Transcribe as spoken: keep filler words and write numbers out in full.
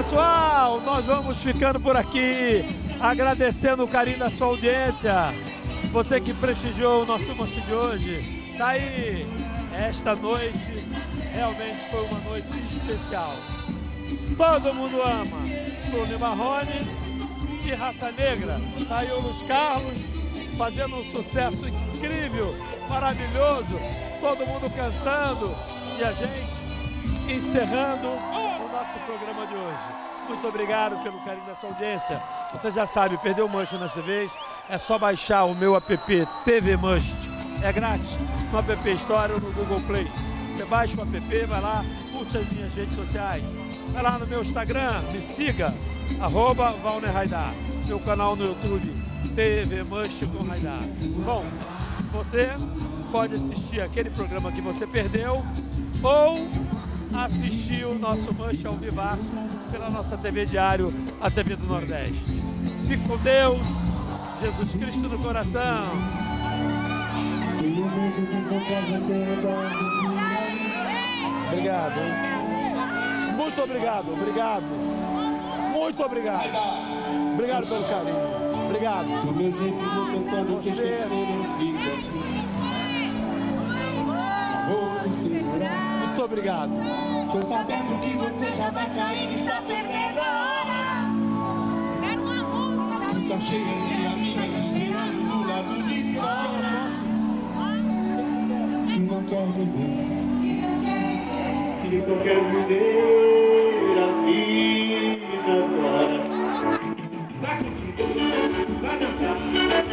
pessoal, nós vamos ficando por aqui, agradecendo o carinho da sua audiência, você que prestigiou o nosso Manche de hoje. Tá aí, esta noite realmente foi uma noite especial. Todo mundo ama Bruno Marrone e Raça Negra. Tá aí o Luiz Carlos fazendo um sucesso incrível, maravilhoso, todo mundo cantando e a gente encerrando o nosso programa de hoje. Muito obrigado pelo carinho da sua audiência. Você já sabe, perdeu o Manche nas T Vs, é só baixar o meu app T V Manche. É grátis no app Store ou no Google Play. Você baixa o app, vai lá, curte as minhas redes sociais. Vai lá no meu Instagram, me siga, arroba Valner Raidar. Meu canal no YouTube, T V Manche com Raidar. Bom, você pode assistir aquele programa que você perdeu ou assistir o nosso Manche ao vivaço pela nossa T V Diário, a T V do Nordeste. Fique com Deus, Jesus Cristo no coração. Obrigado, hein? Muito obrigado, obrigado. Muito obrigado. Obrigado pelo carinho. Obrigado. Você... Muito obrigado. Tô sabendo que você já vai cair e está perdendo a hora. Quero uma música. Tu tá cheia de amigas esperando do lado de fora. Que não quer viver. Que não quer viver a vida agora. Vai curtir, vai dançar.